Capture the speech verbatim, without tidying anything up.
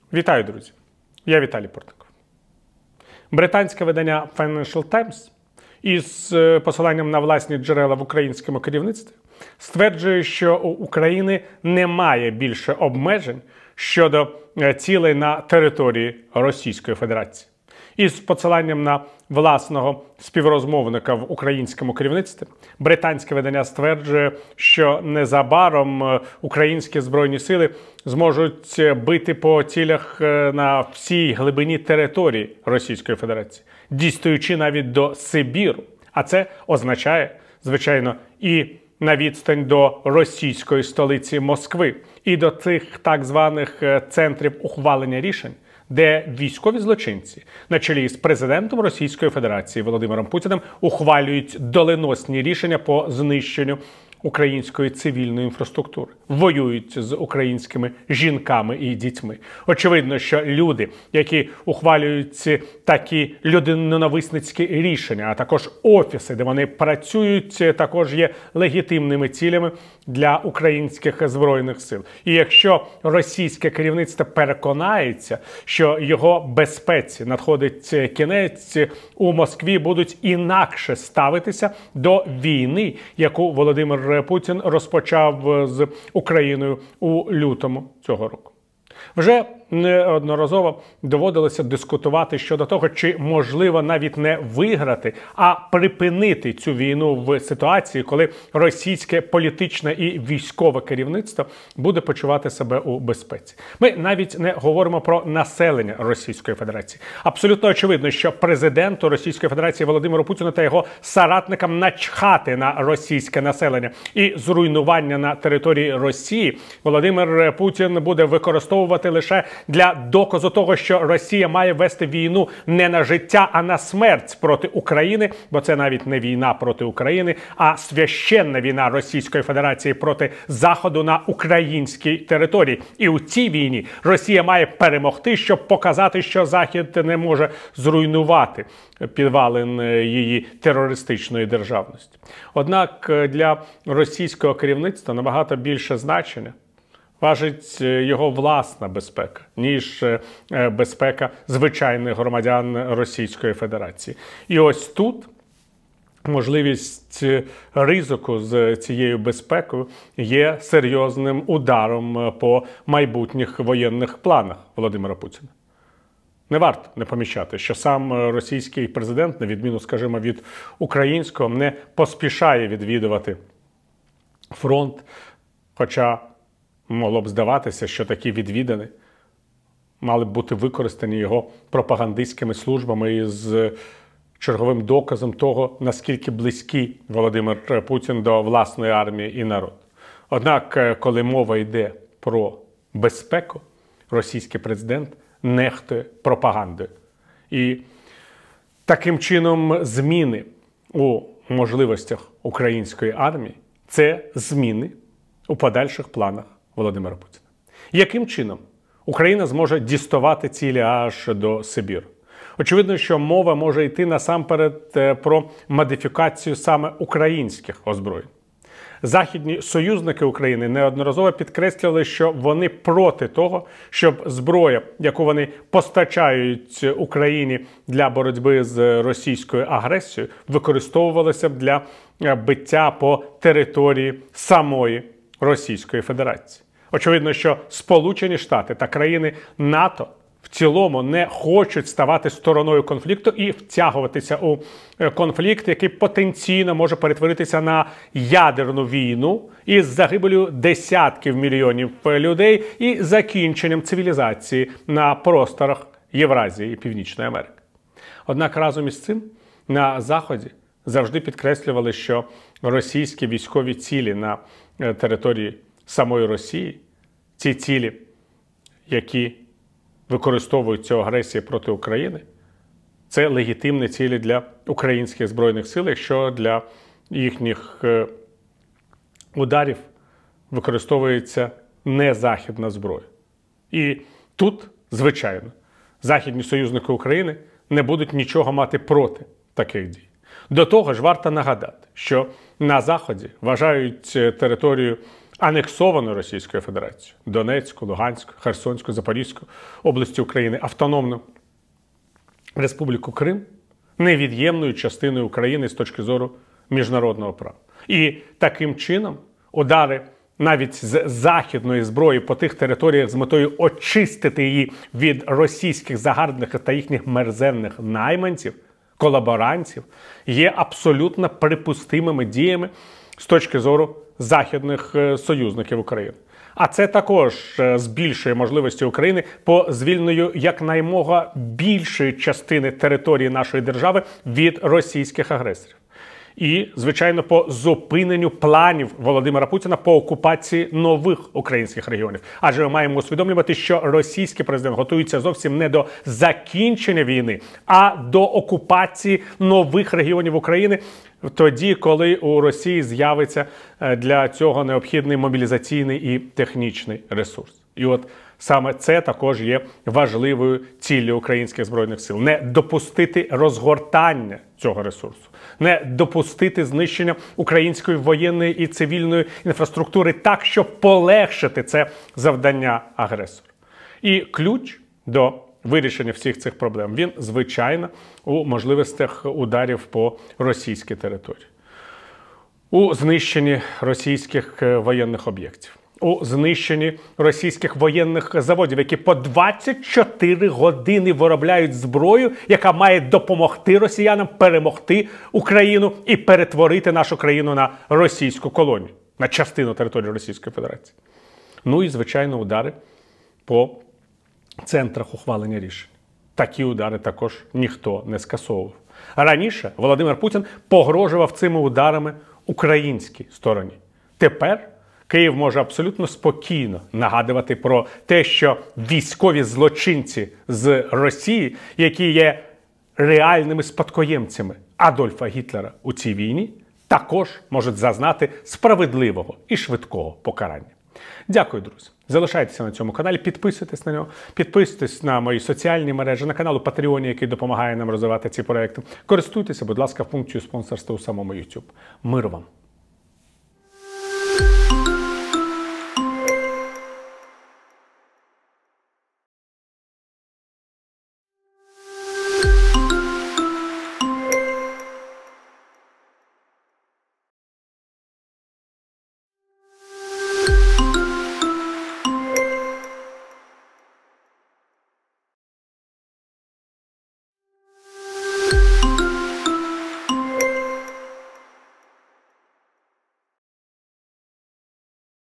Вітаю, друзі! Я Віталій Портников. Британське видання Financial Times із посиланням на власні джерела в українському керівництві стверджує, що у України немає більше обмежень щодо цілей на території Російської Федерації. Із посиланням на власного співрозмовника в українському керівництві британське видання стверджує, що незабаром українські збройні сили зможуть бити по цілях на всій глибині території Російської Федерації, дістаючи навіть до Сибіру. А це означає, звичайно, і на відстань до російської столиці Москви, і до цих так званих центрів ухвалення рішень, де військові злочинці на чолі з президентом Російської Федерації Володимиром Путіним ухвалюють доленосні рішення по знищенню української цивільної інфраструктури, воюють з українськими жінками і дітьми. Очевидно, що люди, які ухвалюють такі людиноненависницькі рішення, а також офіси, де вони працюють, також є легітимними цілями для українських збройних сил. І якщо російське керівництво переконається, що його безпеці надходить кінець, у Москві будуть інакше ставитися до війни, яку Володимир Путін розпочав з Україною у лютому цього року. Вже неодноразово доводилося дискутувати щодо того, чи можливо навіть не виграти, а припинити цю війну в ситуації, коли російське політичне і військове керівництво буде почувати себе у безпеці. Ми навіть не говоримо про населення Російської Федерації. Абсолютно очевидно, що президенту Російської Федерації Володимиру Путіну та його соратникам начхати на російське населення і зруйнування на території Росії Володимир Путін буде використовувати лише для доказу того, що Росія має вести війну не на життя, а на смерть проти України, бо це навіть не війна проти України, а священна війна Російської Федерації проти Заходу на українській території. І у цій війні Росія має перемогти, щоб показати, що Захід не може зруйнувати підвалин її терористичної державності. Однак для російського керівництва набагато більше значення важить його власна безпека, ніж безпека звичайних громадян Російської Федерації. І ось тут можливість ризику з цією безпекою є серйозним ударом по майбутніх воєнних планах Володимира Путіна. Не варто не помічати, що сам російський президент, на відміну, скажімо, від українського, не поспішає відвідувати фронт, хоча могло б здаватися, що такі відвідини мали б бути використані його пропагандистськими службами із черговим доказом того, наскільки близький Володимир Путін до власної армії і народу. Однак, коли мова йде про безпеку, російський президент нехтує пропагандою. І таким чином зміни у можливостях української армії – це зміни у подальших планах Володимира Путіна. Яким чином Україна зможе діставати цілі аж до Сибіру? Очевидно, що мова може йти насамперед про модифікацію саме українських озброєнь. Західні союзники України неодноразово підкреслювали, що вони проти того, щоб зброя, яку вони постачають Україні для боротьби з російською агресією, використовувалася б для биття по території самої Російської Федерації. Очевидно, що Сполучені Штати та країни НАТО в цілому не хочуть ставати стороною конфлікту і втягуватися у конфлікт, який потенційно може перетворитися на ядерну війну із загибелью десятків мільйонів людей і закінченням цивілізації на просторах Євразії і Північної Америки. Однак разом із цим на Заході завжди підкреслювали, що російські військові цілі на території самої Росії, ці цілі, які використовують цю агресію проти України, це легітимні цілі для українських Збройних сил, якщо для їхніх ударів використовується не західна зброя. І тут, звичайно, західні союзники України не будуть нічого мати проти таких дій. До того ж, варто нагадати, що на Заході вважають територію анексовану Російською Федерацією Донецьку, Луганську, Херсонську, Запорізьку області України, Автономну Республіку Крим невід'ємною частиною України з точки зору міжнародного права. І таким чином удари навіть з західної зброї по тих територіях з метою очистити її від російських загарбників та їхніх мерзенних найманців, колаборантів, є абсолютно припустимими діями з точки зору західних союзників України. А це також збільшує можливості України по звільненню якнаймога більшої частини території нашої держави від російських агресорів. І, звичайно, по зупиненню планів Володимира Путіна по окупації нових українських регіонів. Адже ми маємо усвідомлювати, що російський президент готується зовсім не до закінчення війни, а до окупації нових регіонів України тоді, коли у Росії з'явиться для цього необхідний мобілізаційний і технічний ресурс. І от саме це також є важливою ціллю українських Збройних сил. Не допустити розгортання цього ресурсу, не допустити знищення української воєнної і цивільної інфраструктури так, щоб полегшити це завдання агресора. І ключ до вирішення всіх цих проблем, він, звичайно, у можливостях ударів по російській території. У знищенні російських воєнних об'єктів. У знищенні російських воєнних заводів, які по двадцять чотири години виробляють зброю, яка має допомогти росіянам перемогти Україну і перетворити нашу країну на російську колонію, на частину території Російської Федерації. Ну і, звичайно, удари по центрах ухвалення рішень. Такі удари також ніхто не скасовував. Раніше Володимир Путін погрожував цими ударами українській стороні. Тепер Київ може абсолютно спокійно нагадувати про те, що військові злочинці з Росії, які є реальними спадкоємцями Адольфа Гітлера у цій війні, також можуть зазнати справедливого і швидкого покарання. Дякую, друзі. Залишайтеся на цьому каналі, підписуйтесь на нього, підписуйтесь на мої соціальні мережі, на канал у Patreon, який допомагає нам розвивати ці проекти. Користуйтеся, будь ласка, функцією спонсорства у самому YouTube. Миру вам!